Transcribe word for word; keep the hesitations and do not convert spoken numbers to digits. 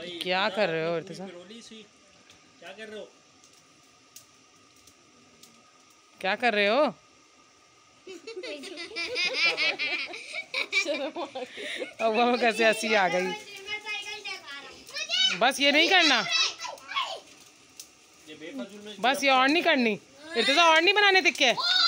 भाई क्या कर रहे हो इर्तिजा? क्या कर रहे हो? क्या कर रहे हो? अब हमें कैसे हंसी आ गई। बस ये नहीं करना, बस ये और नहीं करनी इर्तिजा, और नहीं बनाने टिक्के।